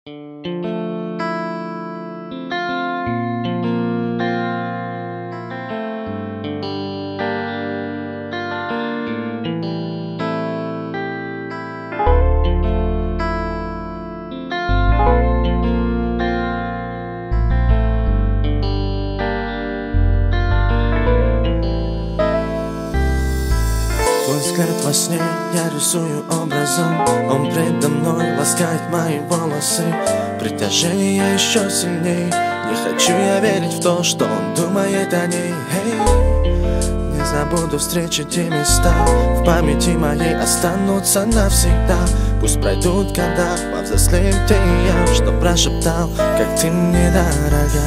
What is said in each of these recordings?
Взгляд во сне я рисую образом. Он предо мной ласкает мои волосы. Притяжение еще сильней. Не хочу я верить в то, что он думает о ней. Не забуду встречи, те места в памяти моей останутся навсегда. Пусть пройдут года, повзрослеем ты и я, что прошептал, как ты мне дорога.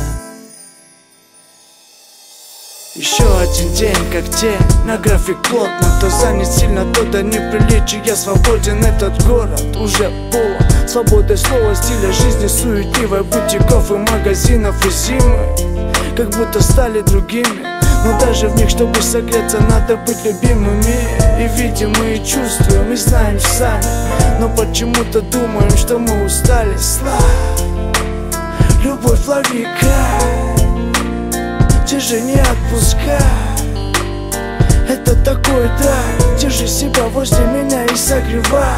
Еще один день, как те, на график плотно. То занят сильно, то до неприличия. Я свободен, этот город уже полон свободой слова, стиля жизни суетливой, бутиков и магазинов. И зимы как будто стали другими, но даже в них, чтобы согреться, надо быть любимыми. И видим, мы и чувствуем, и знаем сами, но почему-то думаем, что мы устали. Любовь, лови кайф, держи, не отпускай. Это такой дай, держи себя возле меня и согревай.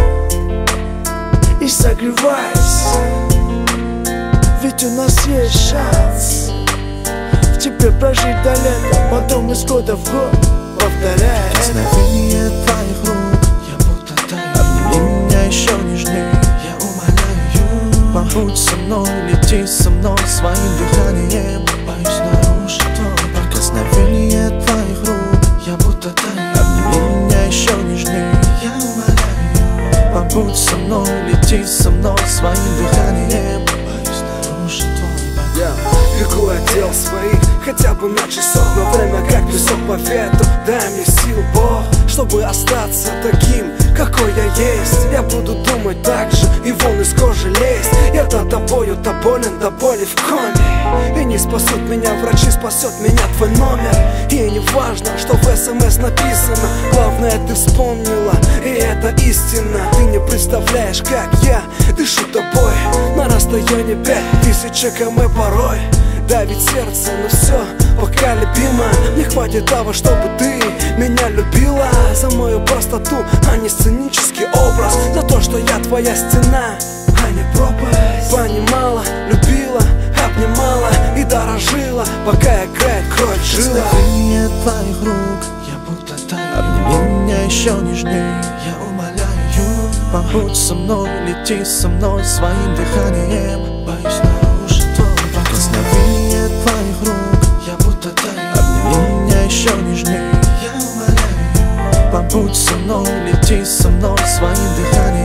И согревайся, ведь у нас есть шанс в тебе прожить до лета, потом из года в год повторяй. Прикосновение твоих рук, я будто таю. Обними меня еще нежнее, я умоляю. Побудь со мной, лети со мной своим дыханием. Боюсь нарушить твой покой. Прикосновение твоих рук, я будто таю. Обними меня еще нежнее, я умоляю. Побудь со мной, лети со мной своим дыханием. Боюсь нарушить твой покой. Бегу отдел своих, хотя бы на часок, но время как песок по ветру. Дай мне сил, Бог, чтобы остаться таким, какой я есть. Я буду думать так же и вон из кожи лезть. Я-то тобою, то болен, до боли в коме. И не спасут меня врачи, спасет меня твой номер. И не важно, что в СМС написано, главное ты вспомнила, и это истина. Ты не представляешь, как я дышу тобой на расстоянии 5000 км порой. Давит сердце, но все пока любимо. Не хватит того, чтобы ты меня любила. За мою простоту, а не сценический образ. За то, что я твоя стена, а не пропасть. Понимала, любила, обнимала и дорожила, пока играет кровь жила. Прикосновение твоих рук, я будто таю. Обними меня еще нежнее, я умоляю. Побудь со мной, лети со мной своим дыханием. Боюсь нарушить твой покой. Прикосновение твоих рук, я будто таю. Обними меня еще нежнее, я умоляю. Побудь со мной, лети со мной своим дыханием.